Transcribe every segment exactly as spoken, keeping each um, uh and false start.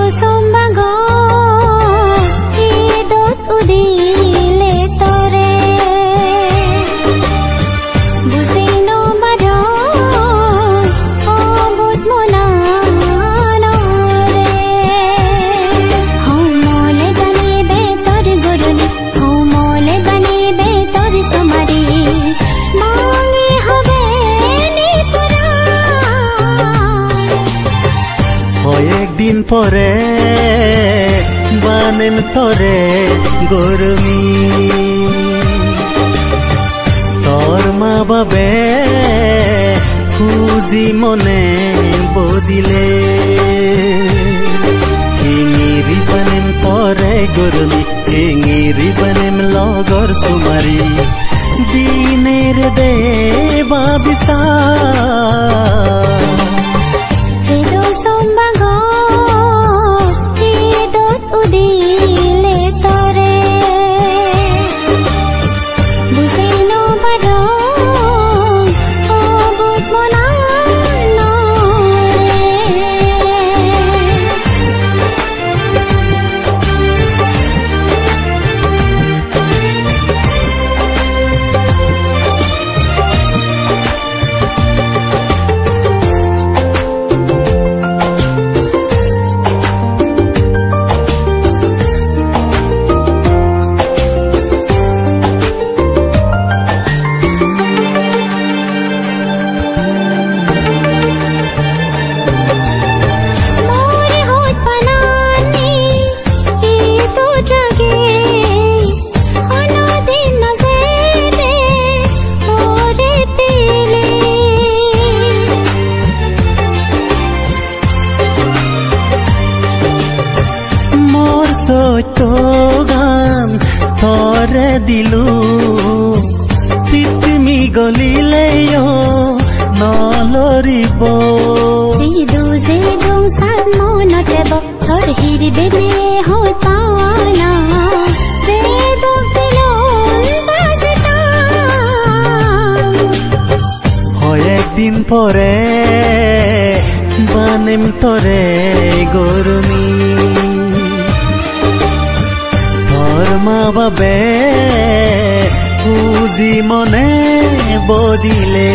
sombago idot udile tore busino bado obut monanore homole bani betor guruni homole bani betor samari mangi hobe ni pura hoy ekdin pore banem tore gormi tor ma babe খুঁজি মনে বদিলে ইঙিরি বানেম তরে গরুনি ইঙিরি বানেম লগর সুমারি দিনের দে বাবিসা তো গান তরে দিলু পিতমি গলিলেও নলরিব জিদু জিদু সাদ মনতেব তোর হিরবে মে হয় পানা বেদক দিলুন বাজতা হয় একদিন পরে বানেম তরে গরমি মা বাবে খুঁজি মনে বদিলে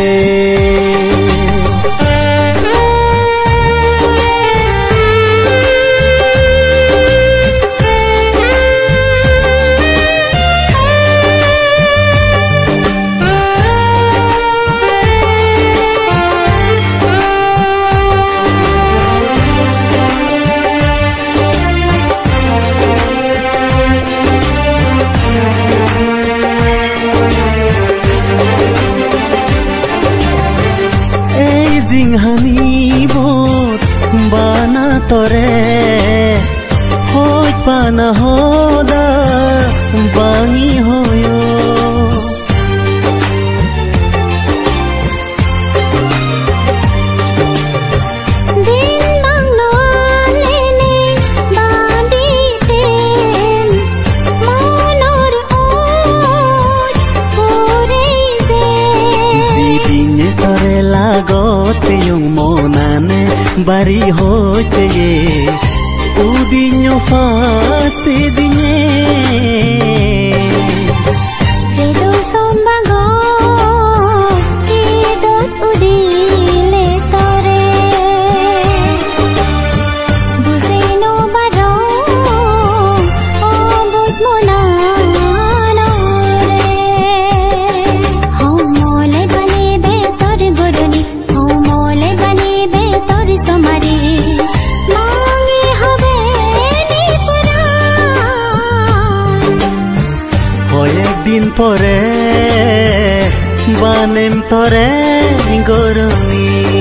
হানিবত বানা তরে হয় পানা হদা বাঙি হয় bari hote ye udinyo fase dinye edo sombago idot udile tore busino bado obut monanore homole bani betor guruni homole bani betor samari mangi hobe ni pura hoy ekdin pore banem tore gormi